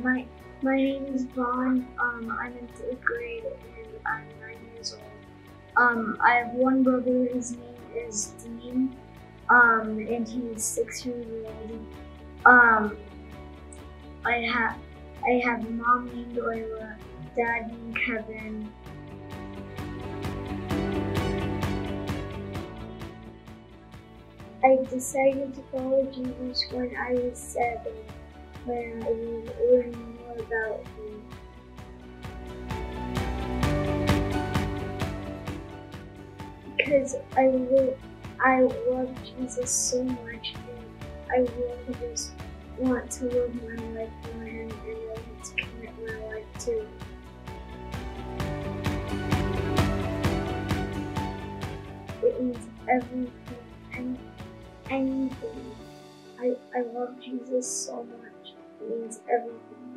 My name is Vaughn. I'm in third grade and I'm 9 years old. I have one brother. His name is Dean. And he's 6 years old. I have a mom named Oyla, dad named Kevin. I decided to follow Jesus when I was 7, when I was learning more about him. Because I love Jesus so much, and I really just want to live my life for him, and I want to commit my life to him. It means everything, anything. I love Jesus so much. It means everything.